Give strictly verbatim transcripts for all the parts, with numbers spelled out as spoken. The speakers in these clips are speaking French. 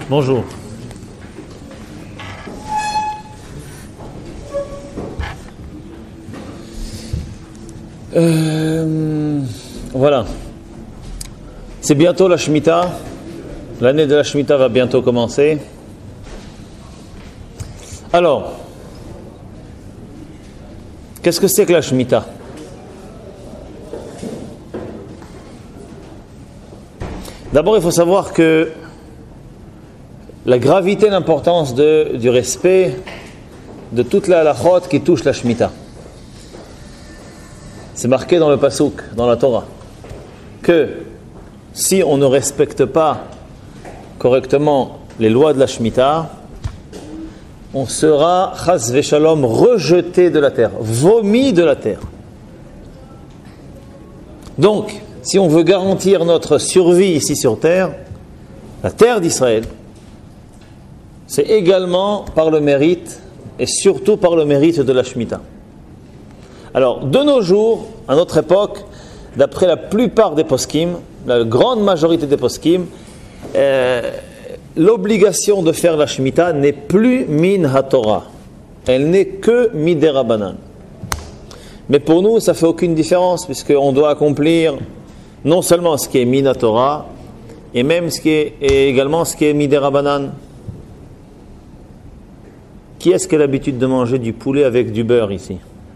Bonjour. Euh, voilà. C'est bientôt la Shemitah. L'année de la Shemitah va bientôt commencer. Alors, qu'est-ce que c'est que la Shemitah? D'abord, il faut savoir que la gravité et l'importance de, du respect de toute la halachot qui touche la Shemitah. C'est marqué dans le pasuk, dans la Torah, que si on ne respecte pas correctement les lois de la Shemitah, on sera, chas v'shalom, rejeté de la terre, vomi de la terre. Donc, si on veut garantir notre survie ici sur terre, la terre d'Israël, c'est également par le mérite et surtout par le mérite de la Shemitah. Alors, de nos jours, à notre époque, d'après la plupart des poskim, la grande majorité des poskim, euh, l'obligation de faire la Shemitah n'est plus min ha-Torah. Elle n'est que midei Rabbanan. Mais pour nous, ça ne fait aucune différence, puisqu'on doit accomplir non seulement ce qui est min ha-Torah, et même ce qui est, et également ce qui est midei Rabbanan. Qui est-ce qui a l'habitude de manger du poulet avec du beurre ici?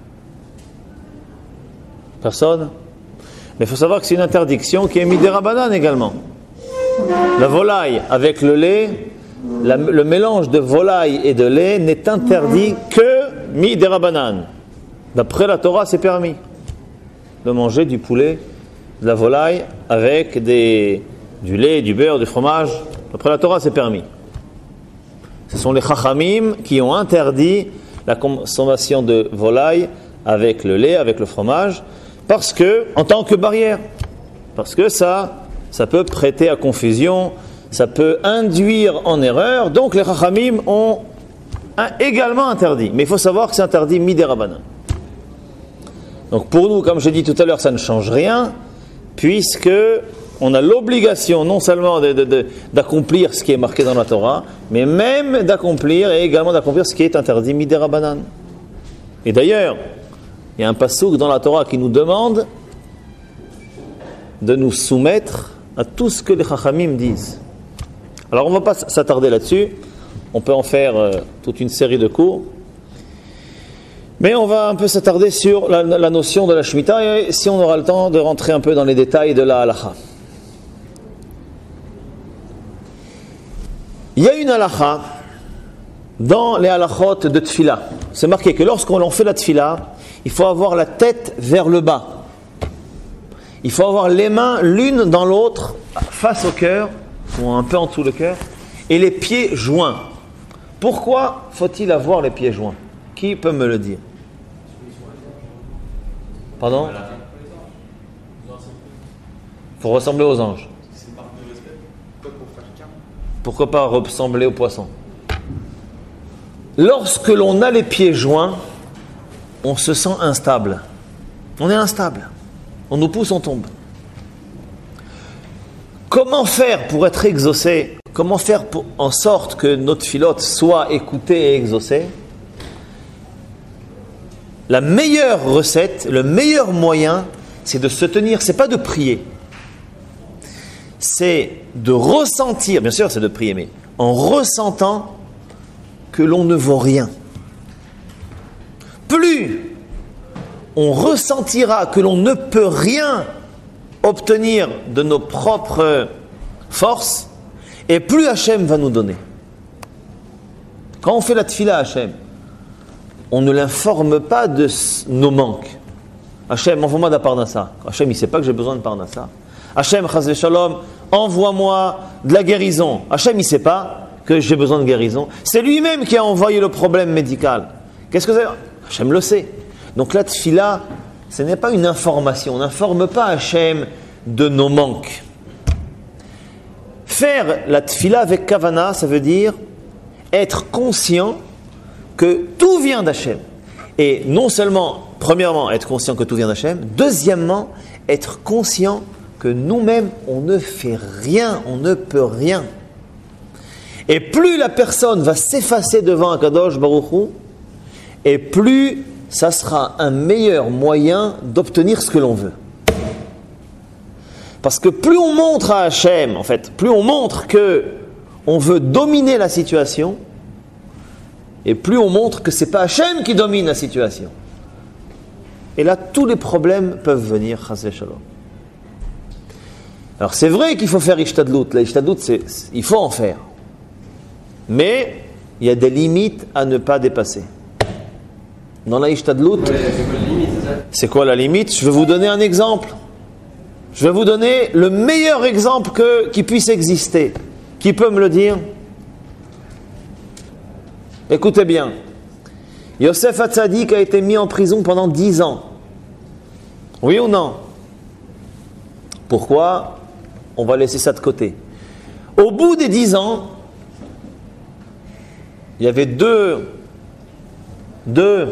Personne? Mais il faut savoir que c'est une interdiction qui est midei Rabbanan également. La volaille avec le lait, la, le mélange de volaille et de lait n'est interdit que midei Rabbanan. D'après la Torah, c'est permis de manger du poulet, de la volaille avec des, du lait, du beurre, du fromage. D'après la Torah, c'est permis. Ce sont les chachamim qui ont interdit la consommation de volaille avec le lait, avec le fromage, parce que, en tant que barrière, parce que ça, ça peut prêter à confusion, ça peut induire en erreur. Donc les chachamim ont également interdit. Mais il faut savoir que c'est interdit midei Rabbanan. Donc pour nous, comme j'ai dit tout à l'heure, ça ne change rien, puisque on a l'obligation non seulement de, de, de, d'accomplir ce qui est marqué dans la Torah, mais même d'accomplir et également d'accomplir ce qui est interdit midei Rabbanan. Et d'ailleurs, il y a un pasuk dans la Torah qui nous demande de nous soumettre à tout ce que les chachamim disent. Alors on ne va pas s'attarder là-dessus, on peut en faire euh, toute une série de cours, mais on va un peu s'attarder sur la, la notion de la Shemitah, et si on aura le temps de rentrer un peu dans les détails de la halacha. Il y a une halacha dans les halachot de tefila. C'est marqué que lorsqu'on fait la tefila, il faut avoir la tête vers le bas. Il faut avoir les mains l'une dans l'autre, face au cœur, ou un peu en dessous le cœur, et les pieds joints. Pourquoi faut-il avoir les pieds joints? Qui peut me le dire? Pardon? Il faut ressembler aux anges. Pourquoi pas ressembler aux poissons? Lorsque l'on a les pieds joints, on se sent instable. On est instable. On nous pousse, on tombe. Comment faire pour être exaucé? Comment faire pour, en sorte que notre filote soit écoutée et exaucée? La meilleure recette, le meilleur moyen, c'est de se tenir, c'est pas de prier. C'est de ressentir, bien sûr c'est de prier, mais en ressentant que l'on ne vaut rien. Plus on ressentira que l'on ne peut rien obtenir de nos propres forces, et plus Hachem va nous donner. Quand on fait la tefila à Hachem, on ne l'informe pas de nos manques. Hachem, envoie-moi de la parnassa. Hachem, il ne sait pas que j'ai besoin de parnassa. Hachem, chas v'shalom, envoie-moi de la guérison. Hachem, il ne sait pas que j'ai besoin de guérison. C'est lui-même qui a envoyé le problème médical. Qu'est-ce que c'est? Hachem le sait. Donc la tefila, ce n'est pas une information. On n'informe pas Hachem de nos manques. Faire la tefila avec kavana, ça veut dire être conscient que tout vient d'Hachem. Et non seulement, premièrement, être conscient que tout vient d'Hachem, deuxièmement, être conscient que nous-mêmes, on ne fait rien, on ne peut rien. Et plus la personne va s'effacer devant Akadosh Baruch Hu, et plus ça sera un meilleur moyen d'obtenir ce que l'on veut. Parce que plus on montre à Hachem, en fait, plus on montre que on veut dominer la situation, et plus on montre que c'est pas Hachem qui domine la situation. Et là, tous les problèmes peuvent venir, chas v'shalom. Alors c'est vrai qu'il faut faire Ishtadlut. La Ishtadlut, c'est, il faut en faire. Mais il y a des limites à ne pas dépasser. Dans la Ishtadlut, c'est quoi la limite? Je vais vous donner un exemple. Je vais vous donner le meilleur exemple que, qui puisse exister. Qui peut me le dire? Écoutez bien. Yosef Hatzadik a été mis en prison pendant dix ans. Oui ou non? Pourquoi? On va laisser ça de côté. Au bout des dix ans, il y avait deux, deux,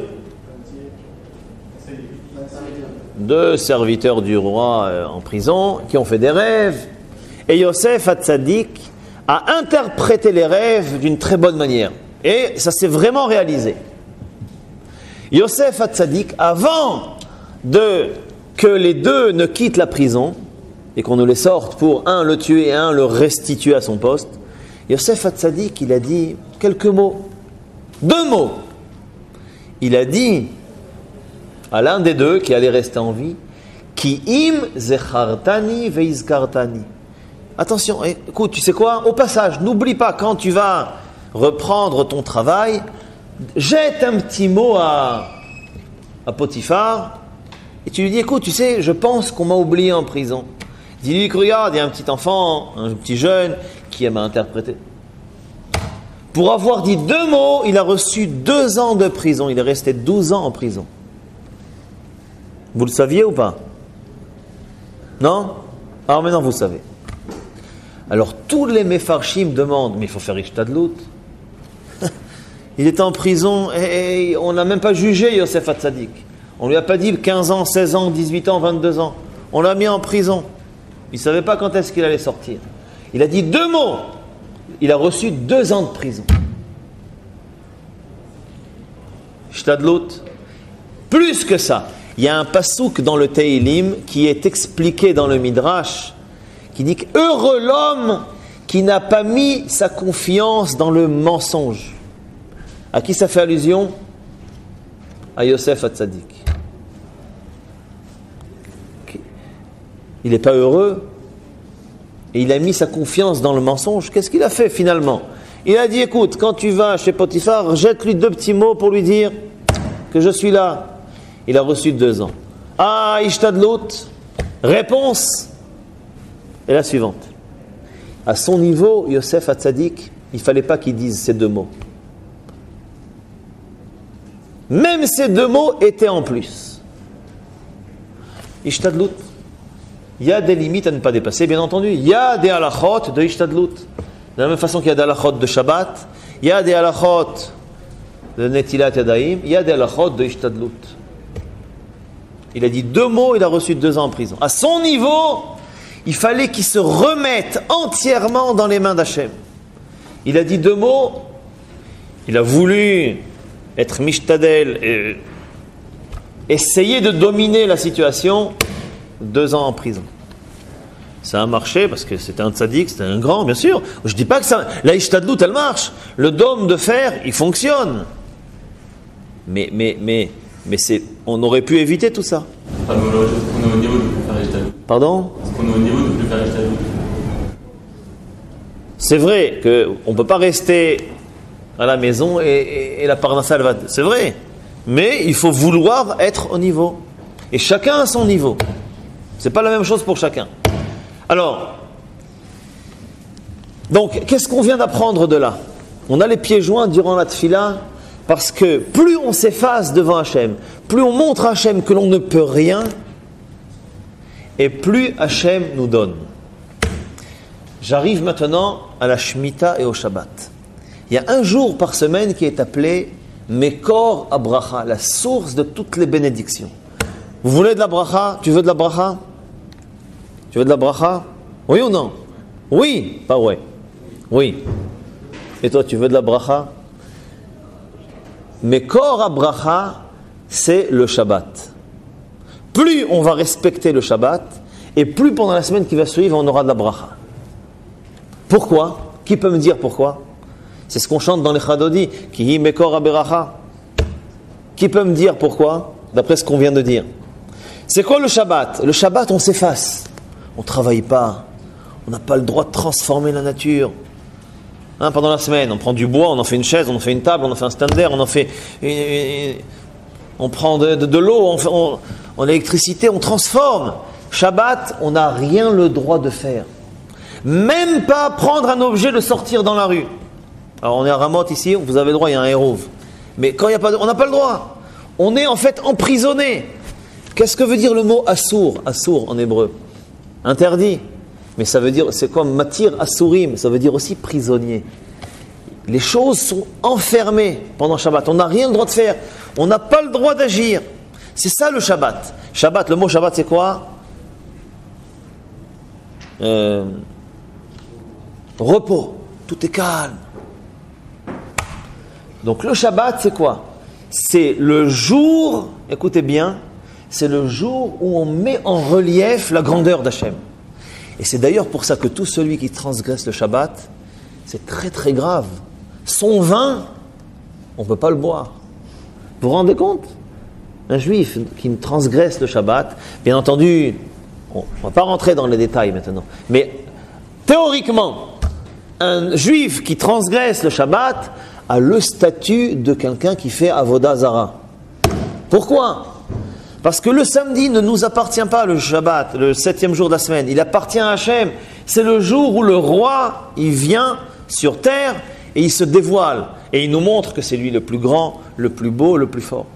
deux serviteurs du roi euh, en prison qui ont fait des rêves. Et Yosef Hatzadik a interprété les rêves d'une très bonne manière. Et ça s'est vraiment réalisé. Yosef Hatzadik, avant de que les deux ne quittent la prison et qu'on ne les sorte pour un le tuer et un le restituer à son poste, Yosef Hatzadik, il a dit quelques mots, deux mots. Il a dit à l'un des deux qui allait rester en vie, Ki im zechartani veizkartani. Attention, écoute, tu sais quoi? Au passage, n'oublie pas quand tu vas reprendre ton travail, jette un petit mot à, à Potiphar et tu lui dis, écoute, tu sais, je pense qu'on m'a oublié en prison. Dis-lui que regarde, il y a un petit enfant, un petit jeune qui m'a interprété. Pour avoir dit deux mots, il a reçu deux ans de prison. Il est resté douze ans en prison. Vous le saviez ou pas? Non? Alors maintenant vous savez. Alors tous les Mefarshim demandent, mais il faut faire Ishtadlut. Il était en prison et, et on n'a même pas jugé Yosef Hatzadik. On lui a pas dit quinze ans, seize ans, dix-huit ans, vingt-deux ans. On l'a mis en prison. Il ne savait pas quand est-ce qu'il allait sortir. Il a dit deux mots. Il a reçu deux ans de prison. Ishtadlut. Plus que ça, il y a un pasouk dans le Teilim qui est expliqué dans le Midrash, qui dit que heureux l'homme qui n'a pas mis sa confiance dans le mensonge. À qui ça fait allusion? À Yosef Hatzadik. Il n'est pas heureux et il a mis sa confiance dans le mensonge. Qu'est-ce qu'il a fait finalement? Il a dit, écoute, quand tu vas chez Potiphar, jette-lui deux petits mots pour lui dire que je suis là. Il a reçu deux ans. Ah, Ishtadlut, réponse est la suivante. À son niveau, Yosef Hatzadik, il ne fallait pas qu'il dise ces deux mots. Même ces deux mots étaient en plus. Ishtadlut. Il y a des limites à ne pas dépasser, bien entendu. Il y a des halachot de Ishtadlut. De la même façon qu'il y a des halachot de Shabbat, il y a des halachot de Netilat Yadayim, il y a des halachot de Ishtadlut. Il a dit deux mots, il a reçu deux ans en prison. À son niveau, il fallait qu'il se remette entièrement dans les mains d'Hachem. Il a dit deux mots, il a voulu être mishtadel et essayer de dominer la situation, deux ans en prison. Ça a marché parce que c'était un tzaddik, c'était un grand, bien sûr. Je ne dis pas que ça, la ishtadlut, elle marche. Le dôme de fer, il fonctionne. Mais, mais, mais, mais c'est, on aurait pu éviter tout ça. On est au niveau de plus faire ishtadlut. Pardon? On est au niveau de plus faire ishtadlut. C'est vrai qu'on ne peut pas rester à la maison et, et, et la parnassa, elle va. C'est vrai. Mais il faut vouloir être au niveau. Et chacun a son niveau. C'est pas la même chose pour chacun. Alors, donc, qu'est-ce qu'on vient d'apprendre de là? On a les pieds joints durant la tfila parce que plus on s'efface devant Hachem, plus on montre à Hachem que l'on ne peut rien, et plus Hachem nous donne. J'arrive maintenant à la Shemitah et au Shabbat. Il y a un jour par semaine qui est appelé Mekor Abracha, la source de toutes les bénédictions. Vous voulez de la bracha? Tu veux de la bracha? Tu veux de la bracha? Oui ou non? Oui, pas ouais. Oui. Et toi, tu veux de la bracha? Mais Kor HaBracha, c'est le Shabbat. Plus on va respecter le Shabbat, et plus pendant la semaine qui va suivre, on aura de la bracha. Pourquoi? Qui peut me dire pourquoi? C'est ce qu'on chante dans les Chadodi. Ki hi mekor haberacha. Qui peut me dire pourquoi? D'après ce qu'on vient de dire. C'est quoi le Shabbat? Le Shabbat, on s'efface. On ne travaille pas. On n'a pas le droit de transformer la nature. Hein, pendant la semaine, on prend du bois, on en fait une chaise, on en fait une table, on en fait un stander, on en fait... Une, une, on prend de, de, de l'eau, on, fait, on, on l'électricité, on transforme. Shabbat, on n'a rien le droit de faire. Même pas prendre un objet, le sortir dans la rue. Alors on est à Ramoth ici, vous avez le droit, il y a un hérouve. Mais quand il y a pas de, on n'a pas le droit. On est en fait emprisonné. Qu'est-ce que veut dire le mot assour? Assour en hébreu. Interdit. Mais ça veut dire, c'est quoi? Matir assourim, ça veut dire aussi prisonnier. Les choses sont enfermées pendant Shabbat. On n'a rien le droit de faire. On n'a pas le droit d'agir. C'est ça le Shabbat. Shabbat, le mot Shabbat c'est quoi? euh, Repos. Tout est calme. Donc le Shabbat, c'est quoi? C'est le jour, écoutez bien, c'est le jour où on met en relief la grandeur d'Hachem. Et c'est d'ailleurs pour ça que tout celui qui transgresse le Shabbat, c'est très très grave. Son vin, on ne peut pas le boire. Vous vous rendez compte? Un juif qui transgresse le Shabbat, bien entendu, on ne va pas rentrer dans les détails maintenant, mais théoriquement, un juif qui transgresse le Shabbat a le statut de quelqu'un qui fait Avodah Zara. Pourquoi? Parce que le samedi ne nous appartient pas, le Shabbat, le septième jour de la semaine. Il appartient à Hachem. C'est le jour où le roi, il vient sur terre et il se dévoile. Et il nous montre que c'est lui le plus grand, le plus beau, le plus fort.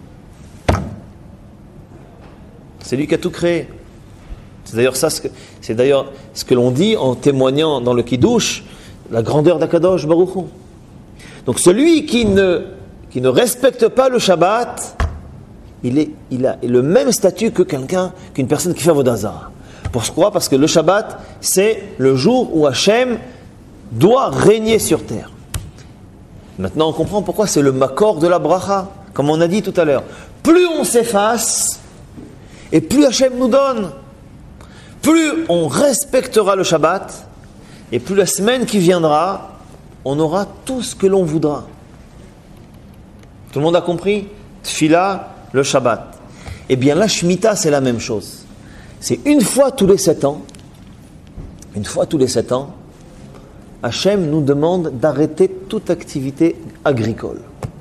C'est lui qui a tout créé. C'est d'ailleurs ça, c'est d'ailleurs ce que l'on dit en témoignant dans le Kiddush, la grandeur d'Akadosh Baruch Hu. Donc celui qui ne, qui ne respecte pas le Shabbat, il, est, il a le même statut que quelqu'un, qu'une personne qui fait Avodah Zara. Pourquoi? Parce que le Shabbat, c'est le jour où Hachem doit régner sur terre. Maintenant, on comprend pourquoi c'est le makor de la bracha, comme on a dit tout à l'heure. Plus on s'efface, et plus Hachem nous donne. Plus on respectera le Shabbat, et plus la semaine qui viendra, on aura tout ce que l'on voudra. Tout le monde a compris? Tfila, le Shabbat. Eh bien, la Shemitah, c'est la même chose. C'est une fois tous les sept ans, une fois tous les sept ans, Hachem nous demande d'arrêter toute activité agricole.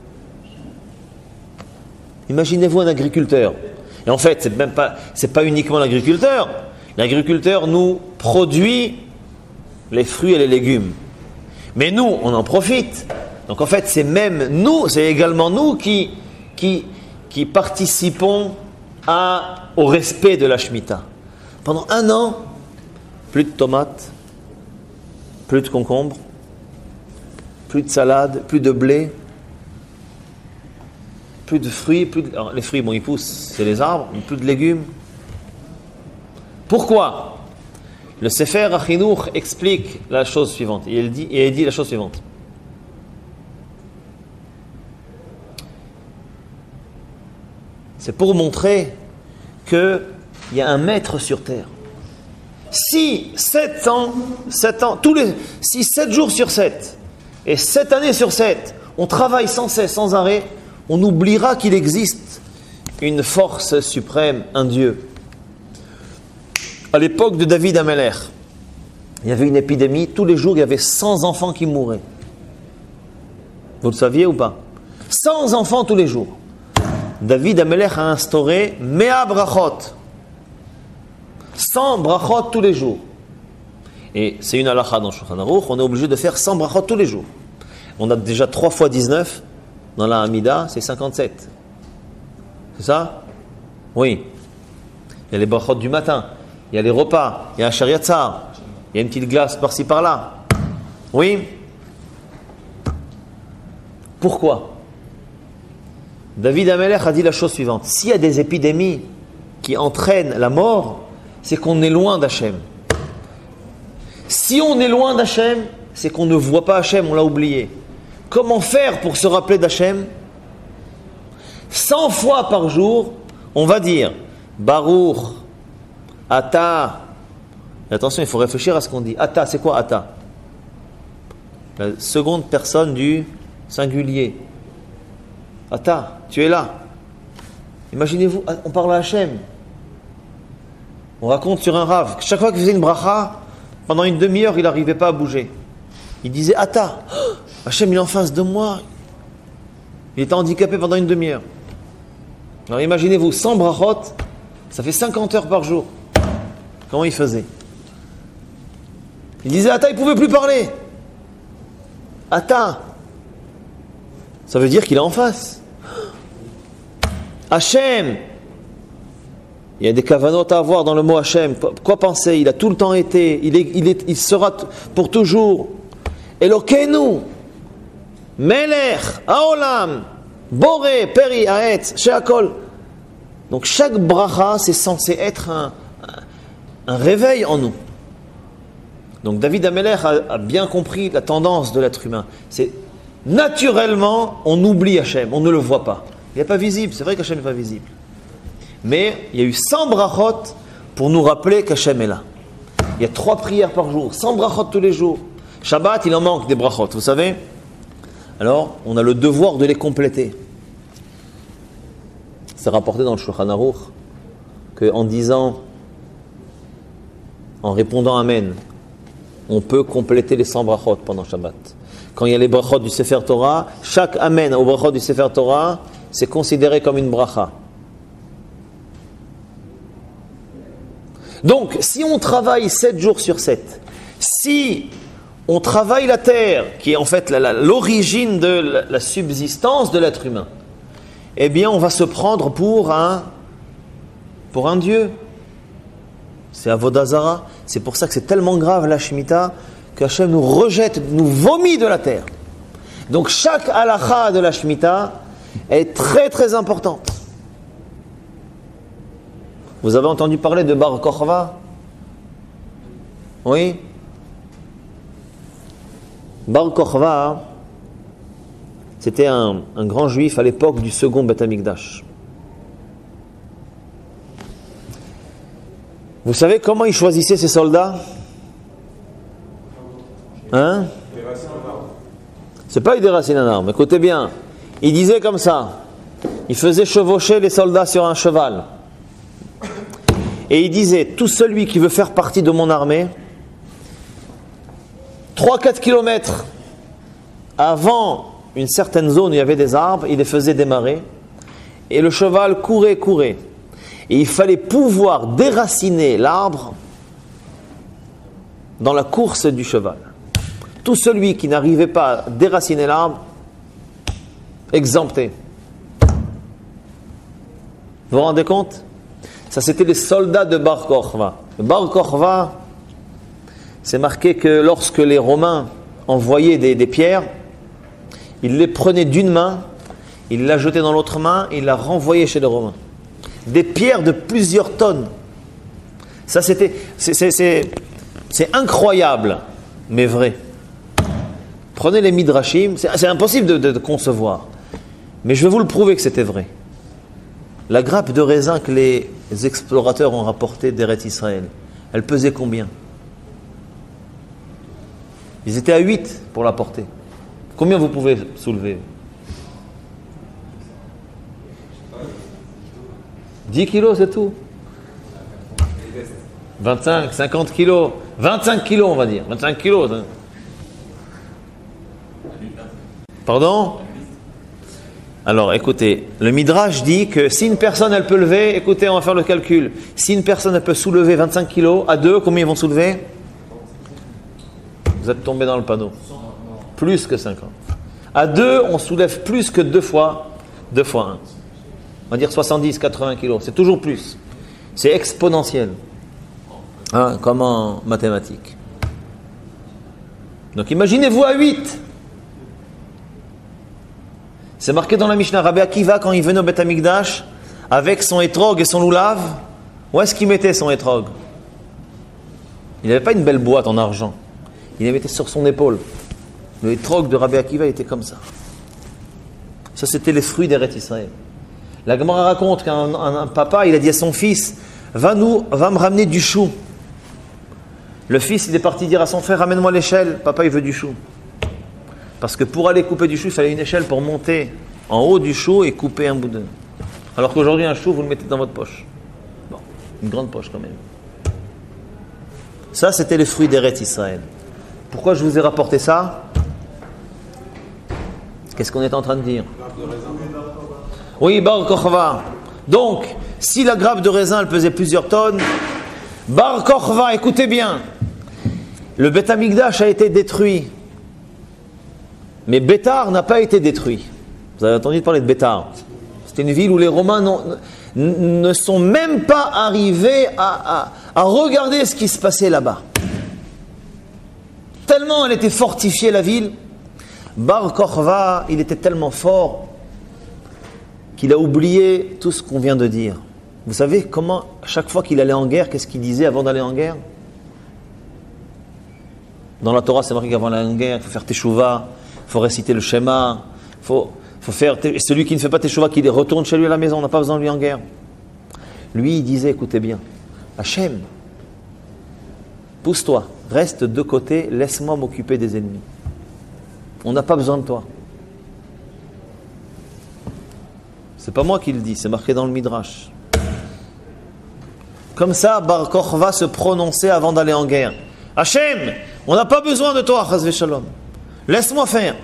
Imaginez-vous un agriculteur. Et en fait, c'est même pas, c'est pas uniquement l'agriculteur. L'agriculteur nous produit les fruits et les légumes. Mais nous, on en profite. Donc en fait, c'est même nous, c'est également nous qui, qui, qui participons à, au respect de la Shemitah. Pendant un an, plus de tomates, plus de concombres, plus de salade, plus de blé, plus de fruits, plus de, alors, les fruits, bon, ils poussent, c'est les arbres, mais plus de légumes. Pourquoi? Le Sefer HaChinuch explique la chose suivante. Et il dit, et il dit la chose suivante. C'est pour montrer qu'il y a un maître sur terre. Si sept ans, sept ans, tous les, si sept jours sur sept, et sept années sur sept, on travaille sans cesse, sans arrêt, on oubliera qu'il existe une force suprême, un Dieu. À l'époque de David Amelech, il y avait une épidémie, tous les jours il y avait cent enfants qui mouraient. Vous le saviez ou pas? cent enfants tous les jours. David Amelech a instauré Mea brachot. cent brachot tous les jours. Et c'est une halakha dans Shulchan Aruch, on est obligé de faire cent brachot tous les jours. On a déjà trois fois dix-neuf, dans la Hamida, c'est cinquante-sept. C'est ça? Oui. Il y a les brachot du matin. Il y a les repas, il y a un shariatzar, il y a une petite glace par-ci par-là. Oui? Pourquoi? David Amelech a dit la chose suivante. S'il y a des épidémies qui entraînent la mort, c'est qu'on est loin d'Hachem. Si on est loin d'Hachem, c'est qu'on ne voit pas Hachem, on l'a oublié. Comment faire pour se rappeler d'Hachem? Cent fois par jour, on va dire Baruch, Ata. Et attention, il faut réfléchir à ce qu'on dit. Ata, c'est quoi Ata? La seconde personne du singulier. Ata, tu es là. Imaginez-vous, on parle à Hachem. On raconte sur un rave. Chaque fois qu'il faisait une bracha, pendant une demi-heure, il n'arrivait pas à bouger. Il disait Ata. Oh, Hachem, il est en face de moi. Il était handicapé pendant une demi-heure. Alors imaginez-vous, cent brachot, ça fait cinquante heures par jour. Comment il faisait? Il disait Ata, il ne pouvait plus parler. Ata. Ça veut dire qu'il est en face. Hachem. Il y a des kavanotes à avoir dans le mot Hachem. Quoi penser? Il a tout le temps été. Il, est, il, est, il sera pour toujours. Elokeinu. Melech. Haolam. Boré. Peri. Haetz. Sheakol. Donc chaque bracha, c'est censé être un, un, un réveil en nous. Donc David Amelech a, a bien compris la tendance de l'être humain. C'est naturellement, on oublie Hachem. On ne le voit pas. Il n'est pas visible. C'est vrai qu'Hachem n'est pas visible. Mais il y a eu cent brachot pour nous rappeler qu'Hachem est là. Il y a trois prières par jour, cent brachot tous les jours. Shabbat, il en manque des brachot, vous savez. Alors, on a le devoir de les compléter. C'est rapporté dans le Shulchan Aruch qu'en disant, en répondant Amen, on peut compléter les cent brachot pendant Shabbat. Quand il y a les brachot du Sefer Torah, chaque Amen au brachot du Sefer Torah, c'est considéré comme une bracha. Donc, si on travaille sept jours sur sept, si on travaille la terre, qui est en fait la, la, l'origine de la, la subsistance de l'être humain, eh bien, on va se prendre pour un, pour un dieu. C'est Avodah Zara. C'est pour ça que c'est tellement grave la Shemitah, qu'Hachem nous rejette, nous vomit de la terre. Donc, chaque halakha de la Shemitah est très très importante. Vous avez entendu parler de Bar Kokhba? Oui. Bar Kokhba, c'était un, un grand juif à l'époque du second Beth Amikdash. Vous savez comment il choisissait ses soldats? Hein? C'est pas il déracine un arbre, écoutez bien. Il disait comme ça. Il faisait chevaucher les soldats sur un cheval. Et il disait, tout celui qui veut faire partie de mon armée, trois à quatre kilomètres avant une certaine zone où il y avait des arbres, il les faisait démarrer. Et le cheval courait, courait. Et il fallait pouvoir déraciner l'arbre dans la course du cheval. Tout celui qui n'arrivait pas à déraciner l'arbre, exempté. Vous vous rendez compte? Ça, c'était les soldats de Bar Kokhba. Bar Kokhba, c'est marqué que lorsque les Romains envoyaient des, des pierres, ils les prenaient d'une main, ils la jetaient dans l'autre main, et ils la renvoyaient chez les Romains. Des pierres de plusieurs tonnes. Ça, c'était, c'est, c'est, c'est, c'est incroyable, mais vrai. Prenez les Midrashim, c'est, c'est impossible de, de, de concevoir. Mais je vais vous le prouver que c'était vrai. La grappe de raisin que les explorateurs ont rapportée d'Eretz Israël, elle pesait combien? Ils étaient à huit pour la porter. Combien vous pouvez soulever? dix kilos, c'est tout. vingt-cinq, cinquante kilos. vingt-cinq kilos, on va dire. vingt-cinq kilos. Hein. Pardon? Alors, écoutez, le Midrash dit que si une personne, elle peut lever, écoutez, on va faire le calcul. Si une personne, elle peut soulever vingt-cinq kilos, à deux, combien ils vont soulever? Vous êtes tombé dans le panneau. Plus que cinquante. À deux, on soulève plus que deux fois, deux fois un. On va dire soixante-dix, quatre-vingts kilos. C'est toujours plus. C'est exponentiel. Hein, comme en mathématiques. Donc, imaginez-vous à huit. C'est marqué dans la Mishnah, Rabbi Akiva, quand il venait au Beth Amikdash, avec son étrog et son loulav, où est-ce qu'il mettait son étrog? Il n'avait pas une belle boîte en argent. Il la mettait sur son épaule. Le hétrog de Rabbi Akiva était comme ça. Ça, c'était les fruits d'Eretz Israël. La Gemara raconte qu'un un, un papa, il a dit à son fils, va, nous, va me ramener du chou. Le fils, il est parti dire à son frère, ramène-moi l'échelle. Papa, il veut du chou. Parce que pour aller couper du chou, il fallait une échelle pour monter en haut du chou et couper un bout de... Alors qu'aujourd'hui, un chou, vous le mettez dans votre poche. Bon, une grande poche quand même. Ça, c'était les fruits d'Eretz Israël. Pourquoi je vous ai rapporté ça? Qu'est-ce qu'on est en train de dire? Oui, Bar Kochva. Donc, si la grappe de raisin elle pesait plusieurs tonnes, Bar Kochva, écoutez bien, le Beth Amikdash a été détruit, mais Bétar n'a pas été détruit. Vous avez entendu parler de Bétar? C'était une ville où les Romains ne sont même pas arrivés à, à, à regarder ce qui se passait là-bas. Tellement elle était fortifiée, la ville. Bar Kochva, il était tellement fort qu'il a oublié tout ce qu'on vient de dire. Vous savez comment, chaque fois qu'il allait en guerre, qu'est-ce qu'il disait avant d'aller en guerre? Dans la Torah, c'est marqué qu'avant d'aller en guerre, il faut faire teshuva, il faut réciter le schéma, il faut, faut faire... Et celui qui ne fait pas teshuva, qu'il retourne chez lui à la maison, on n'a pas besoin de lui en guerre. Lui, il disait, écoutez bien, Hachem, pousse-toi, reste de côté, laisse-moi m'occuper des ennemis. On n'a pas besoin de toi. C'est pas moi qui le dis, c'est marqué dans le Midrash. Comme ça, Bar Kochva se prononçait avant d'aller en guerre. Hachem, on n'a pas besoin de toi, Chas v'Shalom. Laisse-moi faire.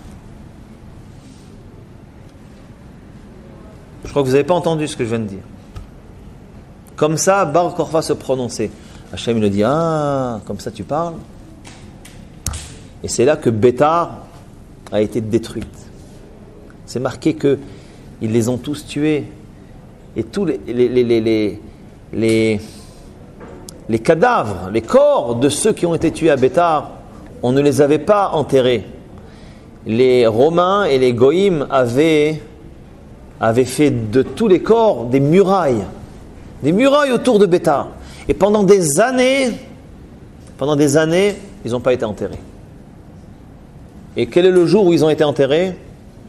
Je crois que vous n'avez pas entendu ce que je viens de dire. Comme ça, Bar Kochva se prononçait. Hachem il dit, ah, comme ça tu parles. Et c'est là que Bétar a été détruite. C'est marqué que ils les ont tous tués. Et tous les, les, les, les, les, les, les cadavres, les corps de ceux qui ont été tués à Bétar, on ne les avait pas enterrés. Les Romains et les Goïms avaient, avaient fait de tous les corps des murailles. Des murailles autour de Bétar. Et pendant des années, pendant des années, ils n'ont pas été enterrés. Et quel est le jour où ils ont été enterrés?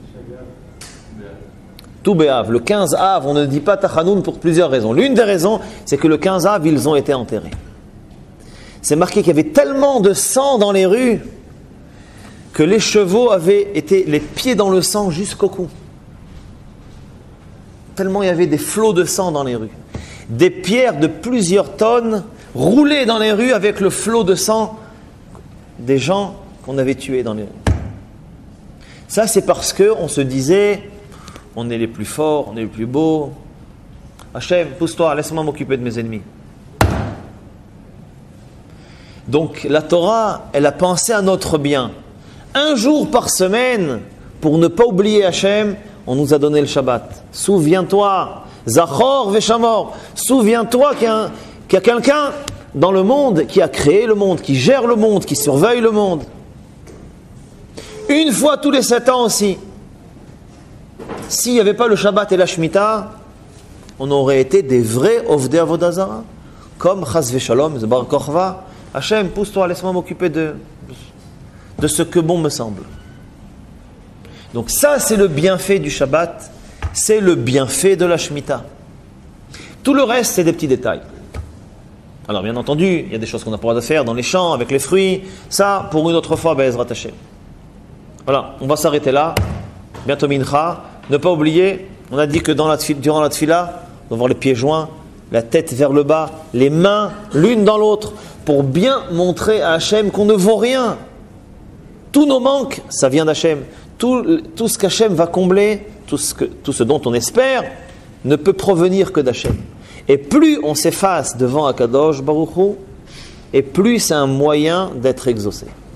Tout Béav. Le quinze Av, on ne dit pas Tachanoun pour plusieurs raisons. L'une des raisons, c'est que le quinze Av, ils ont été enterrés. C'est marqué qu'il y avait tellement de sang dans les rues que les chevaux avaient été les pieds dans le sang jusqu'au cou. Tellement il y avait des flots de sang dans les rues. Des pierres de plusieurs tonnes roulées dans les rues avec le flot de sang des gens qu'on avait tués dans les rues. Ça, c'est parce qu'on se disait, on est les plus forts, on est les plus beaux. Hachem, pousse-toi, laisse-moi m'occuper de mes ennemis. Donc, la Torah, elle a pensé à notre bien. Un jour par semaine, pour ne pas oublier Hachem, on nous a donné le Shabbat. Souviens-toi, Zachor Veshamor, souviens-toi qu'il y a, qu'il y a quelqu'un dans le monde qui a créé le monde, qui gère le monde, qui surveille le monde. Une fois tous les sept ans aussi. S'il n'y avait pas le Shabbat et la Shemitah, on aurait été des vrais Ovdei Avodah Zara. Comme Chas v'Shalom, Bar Kochva, Hachem, pousse-toi, laisse-moi m'occuper de, de ce que bon me semble. Donc ça, c'est le bienfait du Shabbat, c'est le bienfait de la Shemitah. Tout le reste, c'est des petits détails. Alors bien entendu, il y a des choses qu'on n'a pas le droit de faire dans les champs, avec les fruits. Ça, pour une autre fois, Be'ezrat Hashem. Voilà, on va s'arrêter là. Bientôt Mincha. Ne pas oublier, on a dit que dans la tfila, durant la tfila, on va avoir les pieds joints, la tête vers le bas, les mains l'une dans l'autre, pour bien montrer à Hachem qu'on ne vaut rien. Tous nos manques, ça vient d'Hachem. Tout, tout ce qu'Hachem va combler, tout ce, que, tout ce dont on espère, ne peut provenir que d'Hachem. Et plus on s'efface devant Akadosh Baruch Hu, et plus c'est un moyen d'être exaucé.